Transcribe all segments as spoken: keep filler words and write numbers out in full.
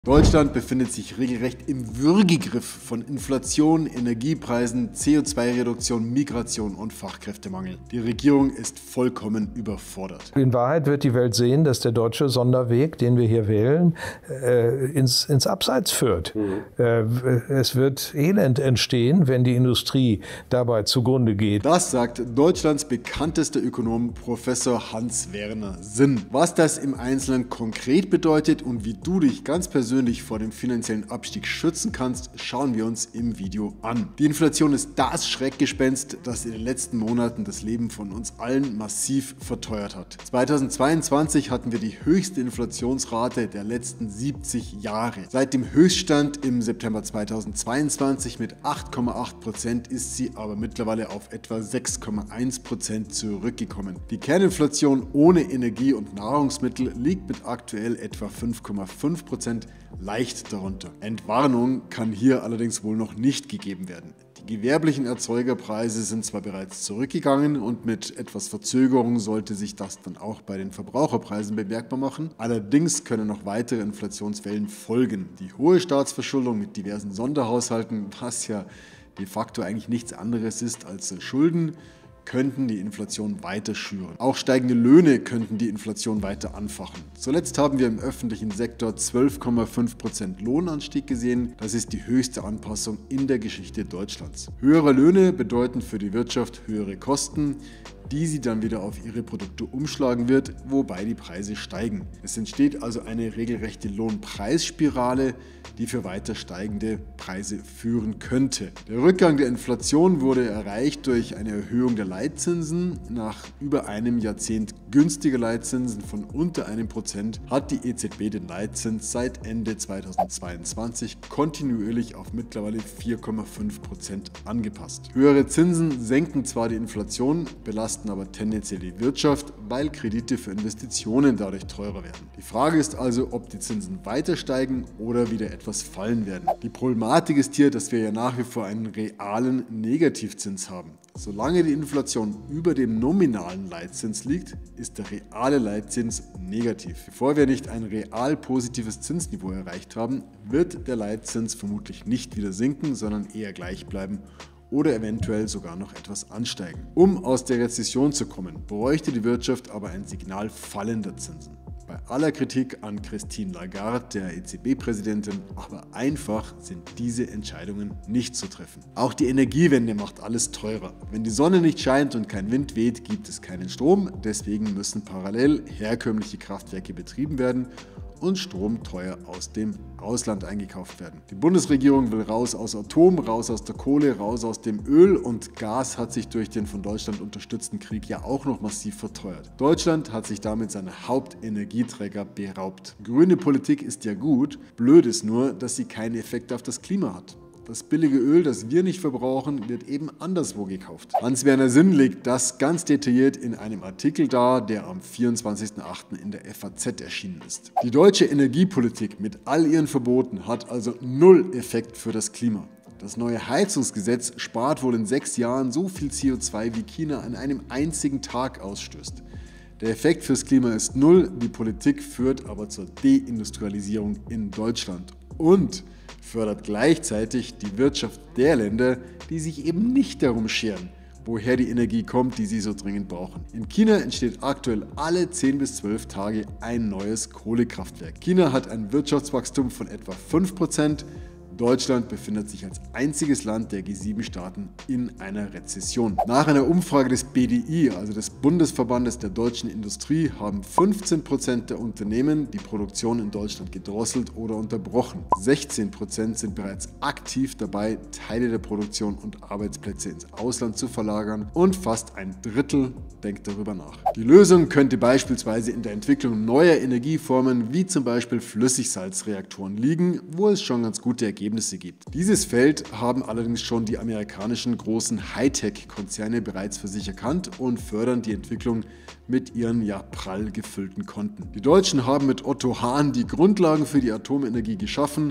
Deutschland befindet sich regelrecht im Würgegriff von Inflation, Energiepreisen, C O zwei Reduktion, Migration und Fachkräftemangel. Die Regierung ist vollkommen überfordert. In Wahrheit wird die Welt sehen, dass der deutsche Sonderweg, den wir hier wählen, äh, ins, ins Abseits führt. Mhm. Äh, es wird Elend entstehen, wenn die Industrie dabei zugrunde geht. Das sagt Deutschlands bekanntester Ökonom Professor Hans-Werner Sinn. Was das im Einzelnen konkret bedeutet und wie du dich ganz persönlich vor dem finanziellen Abstieg schützen kannst, schauen wir uns im Video an. Die Inflation ist das Schreckgespenst, das in den letzten Monaten das Leben von uns allen massiv verteuert hat. zweitausendzweiundzwanzig hatten wir die höchste Inflationsrate der letzten siebzig Jahre. Seit dem Höchststand im September zweitausendzweiundzwanzig mit acht Komma acht Prozent ist sie aber mittlerweile auf etwa sechs Komma eins Prozent zurückgekommen. Die Kerninflation ohne Energie und Nahrungsmittel liegt mit aktuell etwa fünf Komma fünf Prozent leicht darunter. Entwarnung kann hier allerdings wohl noch nicht gegeben werden. Die gewerblichen Erzeugerpreise sind zwar bereits zurückgegangen und mit etwas Verzögerung sollte sich das dann auch bei den Verbraucherpreisen bemerkbar machen. Allerdings können noch weitere Inflationswellen folgen. Die hohe Staatsverschuldung mit diversen Sonderhaushalten, was ja de facto eigentlich nichts anderes ist als Schulden, könnten die Inflation weiter schüren. Auch steigende Löhne könnten die Inflation weiter anfachen. Zuletzt haben wir im öffentlichen Sektor zwölf Komma fünf Prozent Lohnanstieg gesehen. Das ist die höchste Anpassung in der Geschichte Deutschlands. Höhere Löhne bedeuten für die Wirtschaft höhere Kosten, die sie dann wieder auf ihre Produkte umschlagen wird, wobei die Preise steigen. Es entsteht also eine regelrechte Lohnpreisspirale, die für weiter steigende Preise führen könnte. Der Rückgang der Inflation wurde erreicht durch eine Erhöhung der Leitzinsen. Nach über einem Jahrzehnt günstiger Leitzinsen von unter einem Prozent hat die E Z B den Leitzins seit Ende zweitausendzweiundzwanzig kontinuierlich auf mittlerweile vier Komma fünf Prozent angepasst. Höhere Zinsen senken zwar die Inflation, belasten aber tendenziell die Wirtschaft, weil Kredite für Investitionen dadurch teurer werden. Die Frage ist also, ob die Zinsen weiter steigen oder wieder etwas fallen werden. Die Problematik ist hier, dass wir ja nach wie vor einen realen Negativzins haben. Solange die Inflation über dem nominalen Leitzins liegt, ist der reale Leitzins negativ. Bevor wir nicht ein real positives Zinsniveau erreicht haben, wird der Leitzins vermutlich nicht wieder sinken, sondern eher gleich bleiben oder eventuell sogar noch etwas ansteigen. Um aus der Rezession zu kommen, bräuchte die Wirtschaft aber ein Signal fallender Zinsen. Bei aller Kritik an Christine Lagarde, der E Z B-Präsidentin, aber einfach sind diese Entscheidungen nicht zu treffen. Auch die Energiewende macht alles teurer. Wenn die Sonne nicht scheint und kein Wind weht, gibt es keinen Strom. Deswegen müssen parallel herkömmliche Kraftwerke betrieben werden und Strom teuer aus dem Ausland eingekauft werden. Die Bundesregierung will raus aus Atom, raus aus der Kohle, raus aus dem Öl und Gas hat sich durch den von Deutschland unterstützten Krieg ja auch noch massiv verteuert. Deutschland hat sich damit seiner Hauptenergieträger beraubt. Grüne Politik ist ja gut, blöd ist nur, dass sie keinen Effekt auf das Klima hat. Das billige Öl, das wir nicht verbrauchen, wird eben anderswo gekauft. Hans-Werner Sinn legt das ganz detailliert in einem Artikel dar, der am vierundzwanzigsten achten in der F A Z erschienen ist. Die deutsche Energiepolitik mit all ihren Verboten hat also null Effekt für das Klima. Das neue Heizungsgesetz spart wohl in sechs Jahren so viel C O zwei, wie China an einem einzigen Tag ausstößt. Der Effekt fürs Klima ist null, die Politik führt aber zur Deindustrialisierung in Deutschland und fördert gleichzeitig die Wirtschaft der Länder, die sich eben nicht darum scheren, woher die Energie kommt, die sie so dringend brauchen. In China entsteht aktuell alle zehn bis zwölf Tage ein neues Kohlekraftwerk. China hat ein Wirtschaftswachstum von etwa fünf Prozent. Deutschland befindet sich als einziges Land der G sieben Staaten in einer Rezession. Nach einer Umfrage des B D I, also des Bundesverbandes der deutschen Industrie, haben fünfzehn Prozent der Unternehmen die Produktion in Deutschland gedrosselt oder unterbrochen. sechzehn Prozent sind bereits aktiv dabei, Teile der Produktion und Arbeitsplätze ins Ausland zu verlagern und fast ein Drittel denkt darüber nach. Die Lösung könnte beispielsweise in der Entwicklung neuer Energieformen wie zum Beispiel Flüssigsalzreaktoren liegen, wo es schon ganz gute Ergebnisse gibt. Dieses Feld haben allerdings schon die amerikanischen großen Hightech-Konzerne bereits für sich erkannt und fördern die Entwicklung mit ihren ja prall gefüllten Konten. Die Deutschen haben mit Otto Hahn die Grundlagen für die Atomenergie geschaffen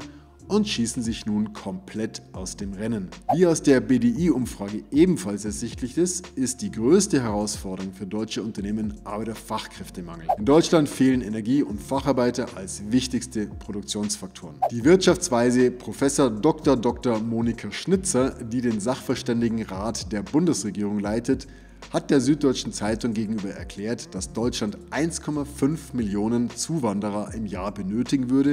und schießen sich nun komplett aus dem Rennen. Wie aus der B D I-Umfrage ebenfalls ersichtlich ist, ist die größte Herausforderung für deutsche Unternehmen aber der Fachkräftemangel. In Deutschland fehlen Energie- und Facharbeiter als wichtigste Produktionsfaktoren. Die Wirtschaftsweise Professor Doktor Doktor Monika Schnitzer, die den Sachverständigenrat der Bundesregierung leitet, hat der Süddeutschen Zeitung gegenüber erklärt, dass Deutschland eins Komma fünf Millionen Zuwanderer im Jahr benötigen würde,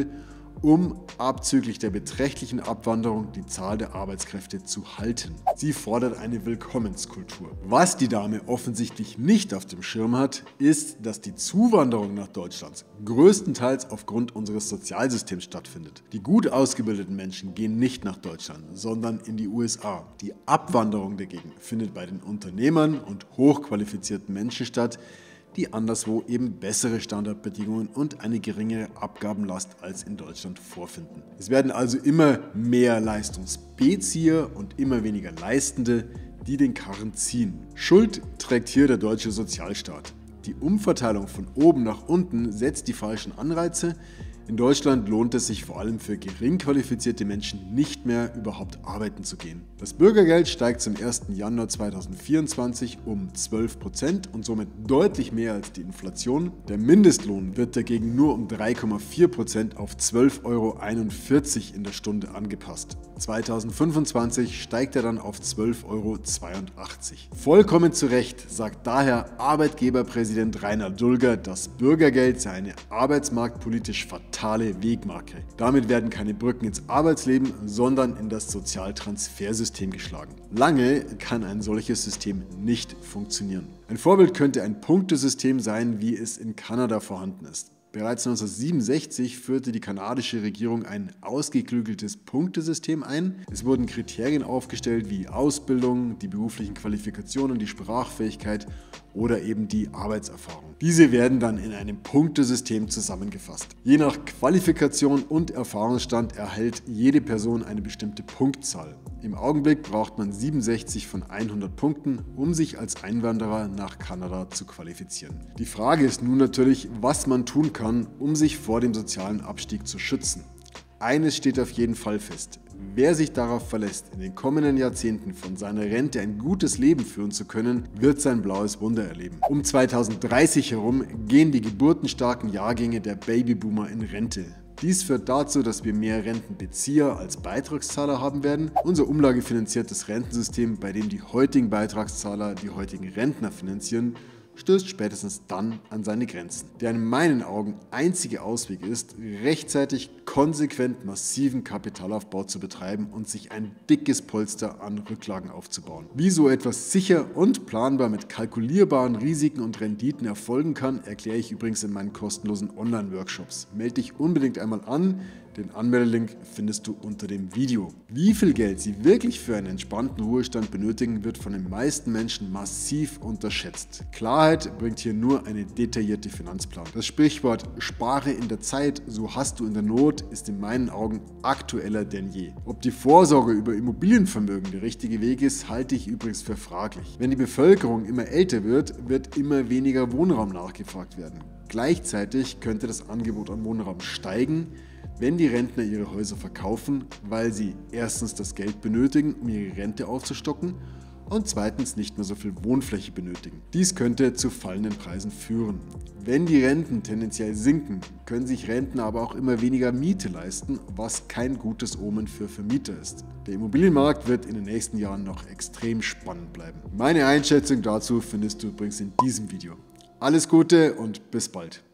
um abzüglich der beträchtlichen Abwanderung die Zahl der Arbeitskräfte zu halten. Sie fordert eine Willkommenskultur. Was die Dame offensichtlich nicht auf dem Schirm hat, ist, dass die Zuwanderung nach Deutschland größtenteils aufgrund unseres Sozialsystems stattfindet. Die gut ausgebildeten Menschen gehen nicht nach Deutschland, sondern in die U S A. Die Abwanderung dagegen findet bei den Unternehmern und hochqualifizierten Menschen statt, die anderswo eben bessere Standardbedingungen und eine geringere Abgabenlast als in Deutschland vorfinden. Es werden also immer mehr Leistungsbezieher und immer weniger Leistende, die den Karren ziehen. Schuld trägt hier der deutsche Sozialstaat. Die Umverteilung von oben nach unten setzt die falschen Anreize. In Deutschland lohnt es sich vor allem für gering qualifizierte Menschen nicht mehr, überhaupt arbeiten zu gehen. Das Bürgergeld steigt zum ersten Januar zweitausendvierundzwanzig um zwölf Prozent und somit deutlich mehr als die Inflation. Der Mindestlohn wird dagegen nur um drei Komma vier Prozent auf zwölf Euro einundvierzig in der Stunde angepasst. zweitausendfünfundzwanzig steigt er dann auf zwölf Euro zweiundachtzig. Vollkommen zu Recht sagt daher Arbeitgeberpräsident Rainer Dulger, das Bürgergeld sei eine arbeitsmarktpolitisch fatale Wegmarke. Damit werden keine Brücken ins Arbeitsleben, sondern in das Sozialtransfersystem geschlagen. Lange kann ein solches System nicht funktionieren. Ein Vorbild könnte ein Punktesystem sein, wie es in Kanada vorhanden ist. Bereits neunzehnhundertsiebenundsechzig führte die kanadische Regierung ein ausgeklügeltes Punktesystem ein. Es wurden Kriterien aufgestellt wie Ausbildung, die beruflichen Qualifikationen, die Sprachfähigkeit oder eben die Arbeitserfahrung. Diese werden dann in einem Punktesystem zusammengefasst. Je nach Qualifikation und Erfahrungsstand erhält jede Person eine bestimmte Punktzahl. Im Augenblick braucht man siebenundsechzig von hundert Punkten, um sich als Einwanderer nach Kanada zu qualifizieren. Die Frage ist nun natürlich, was man tun kann, um sich vor dem sozialen Abstieg zu schützen. Eines steht auf jeden Fall fest. Wer sich darauf verlässt, in den kommenden Jahrzehnten von seiner Rente ein gutes Leben führen zu können, wird sein blaues Wunder erleben. Um zweitausenddreißig herum gehen die geburtenstarken Jahrgänge der Babyboomer in Rente. Dies führt dazu, dass wir mehr Rentenbezieher als Beitragszahler haben werden. Unser umlagefinanziertes Rentensystem, bei dem die heutigen Beitragszahler die heutigen Rentner finanzieren, stößt spätestens dann an seine Grenzen. Der in meinen Augen einzige Ausweg ist, rechtzeitig konsequent massiven Kapitalaufbau zu betreiben und sich ein dickes Polster an Rücklagen aufzubauen. Wie so etwas sicher und planbar mit kalkulierbaren Risiken und Renditen erfolgen kann, erkläre ich übrigens in meinen kostenlosen Online-Workshops. Melde dich unbedingt einmal an. Den Anmeldelink findest du unter dem Video. Wie viel Geld sie wirklich für einen entspannten Ruhestand benötigen, wird von den meisten Menschen massiv unterschätzt. Klarheit bringt hier nur eine detaillierte Finanzplanung. Das Sprichwort "Spare in der Zeit, so hast du in der Not" ist in meinen Augen aktueller denn je. Ob die Vorsorge über Immobilienvermögen der richtige Weg ist, halte ich übrigens für fraglich. Wenn die Bevölkerung immer älter wird, wird immer weniger Wohnraum nachgefragt werden. Gleichzeitig könnte das Angebot an Wohnraum steigen, wenn die Rentner ihre Häuser verkaufen, weil sie erstens das Geld benötigen, um ihre Rente aufzustocken und zweitens nicht mehr so viel Wohnfläche benötigen. Dies könnte zu fallenden Preisen führen. Wenn die Renten tendenziell sinken, können sich Rentner aber auch immer weniger Miete leisten, was kein gutes Omen für Vermieter ist. Der Immobilienmarkt wird in den nächsten Jahren noch extrem spannend bleiben. Meine Einschätzung dazu findest du übrigens in diesem Video. Alles Gute und bis bald.